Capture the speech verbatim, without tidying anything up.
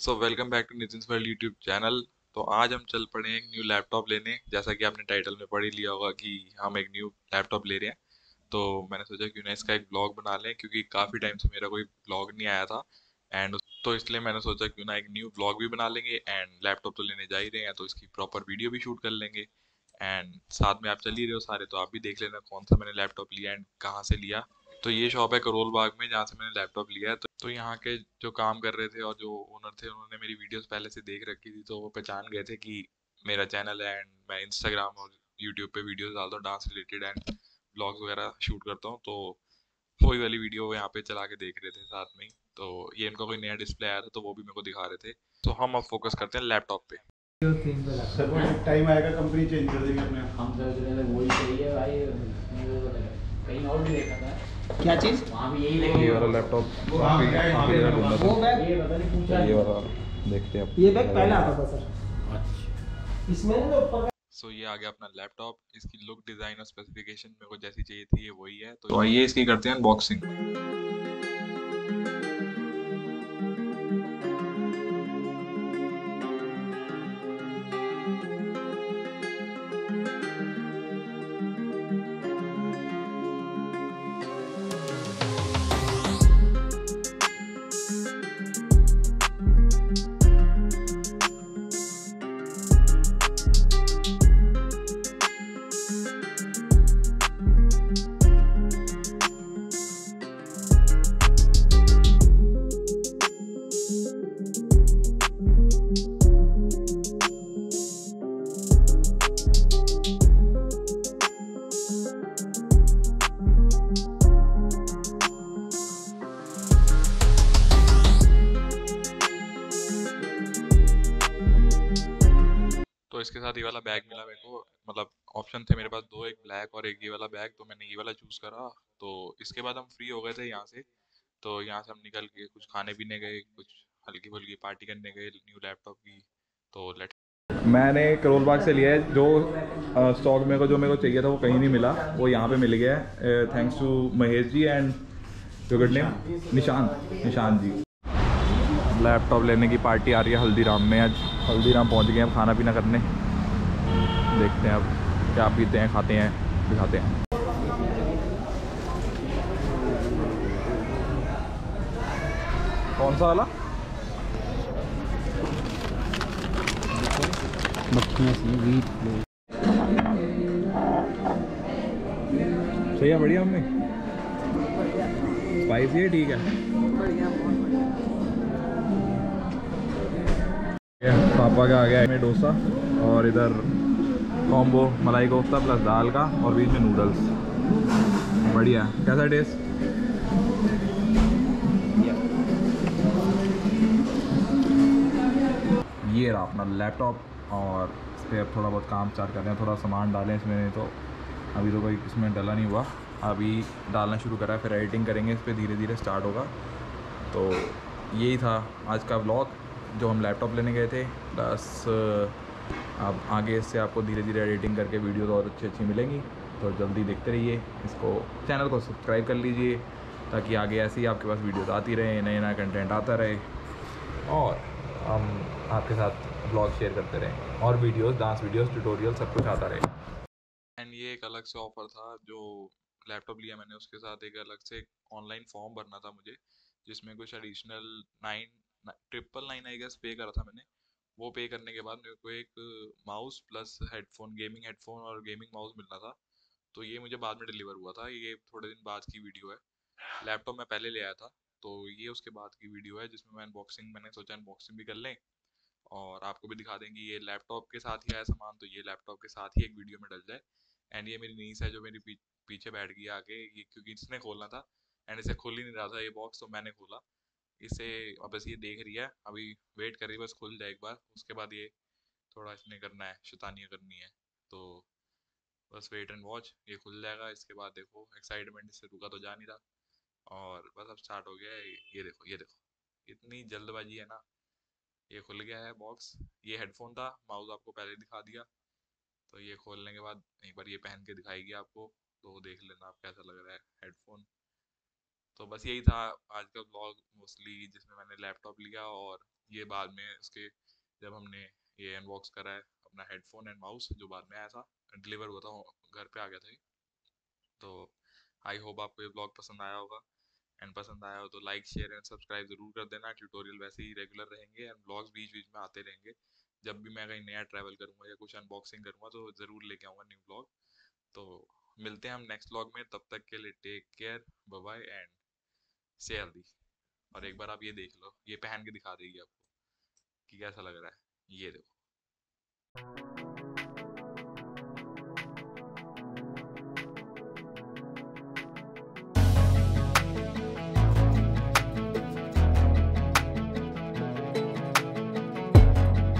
So welcome back to Nitin's world YouTube channel. तो आज हम चल पड़े हैं एक न्यू लैपटॉप लेने। जैसा कि आपने टाइटल में पढ़ ही लिया होगा कि हम एक न्यू लैपटॉप ले रहे हैं। तो मैंने सोचा क्यों ना इसका एक ब्लॉग बना लें, क्योंकि काफ़ी टाइम से मेरा कोई ब्लॉग नहीं आया था। एंड तो इसलिए मैंने सोचा क्यों ना एक न्यू ब्लॉग भी बना लेंगे। एंड लैपटॉप तो लेने जा ही रहे हैं तो इसकी प्रॉपर वीडियो भी शूट कर लेंगे। एंड साथ में आप चल ही रहे हो सारे, तो आप भी देख लेना कौन सा मैंने लैपटॉप लिया एंड कहाँ से लिया। तो ये शॉप है करोल बाग में जहाँ से मैंने लैपटॉप लिया है। तो, तो यहाँ के जो काम कर रहे थे और जो ओनर थे उन्होंने मेरी वीडियोस पहले से देख रखी थी, तो वो पहचान गए थे कि मेरा चैनल है एंड मैं इंस्टाग्राम और यूट्यूब पे वीडियोस डालता हूँ डांस रिलेटेड एंड ब्लॉग्स वगैरह शूट करता हूँ। तो वही वाली वीडियो वो यहाँ पे चला के देख रहे थे साथ में ही। तो ये इनका कोई नया डिस्प्ले आया था तो वो भी मेरे को दिखा रहे थे। तो हम अब फोकस करते हैं लैपटॉप पे। सर वो एक टाइम आएगा कंपनी चेंज कर देंगे अपने। हम सोच रहे थे वही चाहिए भाई, वो तो कहीं और भी देखा था। क्या चीज़? वहाँ भी यही लेके ये वाला लैपटॉप वो हाँ, काफी क्या है? काफी जगह ढूंढा वो था। बैग ये पता नहीं पूछा ये नहीं। वाला देखते हैं अब। ये बैग पहले आता था सर। अच्छा, इसमें ना ऊपर का सो ये आ गया अपना लैपटॉप। इसकी लुक डिज़ाइन और स्पेसिफिकेशन मेरे को जैसी चाहिए थी ये वही है। तो आइए इसकी करते हैं अनबॉक्सिंग। तो इसके साथ ये वाला बैग मिला मेरे को। मतलब ऑप्शन थे मेरे पास दो, एक ब्लैक और एक ये वाला बैग। तो मैंने ये वाला चूज करा। तो इसके बाद हम फ्री हो गए थे यहाँ से। तो यहाँ से हम निकल के कुछ खाने पीने गए, कुछ हल्की फुल्की पार्टी करने गए न्यू लैपटॉप की। तो लेट मैंने करोल बाग से लिया है। जो स्टॉक मेरे को जो मेरे को चाहिए था वो कहीं नहीं मिला, वो यहाँ पे मिल गया है thanks to Mahesh ji and जो good name Nishant Nishant ji. Laptop लेने की पार्टी आ रही है हल्दीराम में। आज हल्दीराम पहुँच गए हम खाना पीना करने। देखते हैं अब क्या पीते हैं, खाते हैं, दिखाते हैं। कौन सा वाला? मक्खियाँ सी वीट सही है, बढ़िया मम्मी। स्पाइसी है, ठीक है। पापा का आ गया है डोसा और इधर कॉम्बो मलाई कोफ्ता प्लस दाल का और बीच में नूडल्स। बढ़िया, कैसा टेस्ट? ये रहा अपना लैपटॉप और इस पर अब थोड़ा बहुत काम स्टार्ट कर रहे हैं। थोड़ा सामान डालें इसमें, नहीं तो अभी तो कोई इसमें डला नहीं हुआ। अभी डालना शुरू करा है, फिर एडिटिंग करेंगे इस पर, धीरे धीरे स्टार्ट होगा। तो यही था आज का व्लॉग जो हम लैपटॉप लेने गए थे। प्लस अब आगे इससे आपको धीरे धीरे एडिटिंग करके वीडियोस और अच्छी अच्छी मिलेंगी। तो जल्दी देखते रहिए इसको, चैनल को सब्सक्राइब कर लीजिए ताकि आगे ऐसे ही आपके पास वीडियोस आती रहे, नए नया कंटेंट आता रहे और हम आपके साथ ब्लॉग शेयर करते रहें और वीडियोस, डांस वीडियोस, ट्यूटोरियल सब कुछ आता रहे। एंड ये एक अलग से ऑफर था। जो लैपटॉप लिया मैंने उसके साथ एक अलग से ऑनलाइन फॉर्म भरना था मुझे, जिसमें कुछ additional nine triple nine I guess pay करा था मैंने। वो पे करने के बाद मेरे को एक mouse plus headphone, gaming headphone और गेमिंग माउस मिलना था। तो ये मुझे बाद में डिलीवर हुआ था। ये थोड़े दिन बाद की वीडियो है। लैपटॉप मैं पहले ले आया था। तो ये उसके बाद की वीडियो है जिसमें मैं अनबॉक्सिंग, मैंने सोचा अनबॉक्सिंग भी कर लें और आपको भी दिखा देंगे। ये लैपटॉप के साथ ही आया सामान, तो ये लैपटॉप के साथ ही एक वीडियो में डल जाए। एंड ये मेरी नीस है जो मेरी पी, पीछे बैठ गई आगे, ये क्योंकि इसने खोलना था एंड इसे खोल ही नहीं रहा था ये बॉक्स, तो मैंने खोला इसे। अब बस ये देख रही है, अभी वेट कर रही है बस खुल जाए एक बार, उसके बाद ये थोड़ा इसने करना है, शैतानियाँ करनी है। तो बस वेट एंड वॉच, ये खुल जाएगा। इसके बाद देखो एक्साइटमेंट इससे रुका तो जा नहीं रहा और बस अब स्टार्ट हो गया है। ये देखो ये देखो, इतनी जल्दबाजी है ना। ये खुल गया है बॉक्स। ये हेडफोन था, माउस आपको पहले दिखा दिया। तो ये खोलने के बाद एक बार ये पहन के दिखाएगी आपको, तो देख लेना आप कैसा लग रहा है हेडफोन। तो बस यही था आज का ब्लॉग मोस्टली, जिसमें मैंने लैपटॉप लिया और ये बाद में इसके जब हमने ये अनबॉक्स करा है अपना हेडफोन एंड माउस जो बाद में आया था, डिलीवर हुआ था, घर पे आ गया था ये। तो आई होप आपको ये ब्लॉग पसंद आया होगा, एंड पसंद आया हो तो लाइक शेयर एंड सब्सक्राइब ज़रूर कर देना। ट्यूटोरियल वैसे ही रेगुलर रहेंगे एंड ब्लॉग्स बीच बीच में आते रहेंगे। जब भी मैं कहीं नया ट्रैवल करूँगा या कुछ अनबॉक्सिंग करूँगा तो ज़रूर लेके आऊँगा न्यू ब्लॉग। तो मिलते हैं हम नेक्स्ट ब्लॉग में, तब तक के लिए take care, bye bye and stay healthy. और एक बार आप ये देख लो, ये पहन के दिखा देगी आपको कि कैसा लग रहा है, ये देखो।